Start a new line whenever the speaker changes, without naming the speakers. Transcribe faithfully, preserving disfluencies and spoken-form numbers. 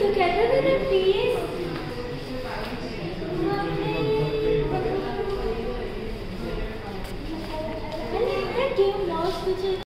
तू कहता था ना प्लीज गेम लॉस तुझे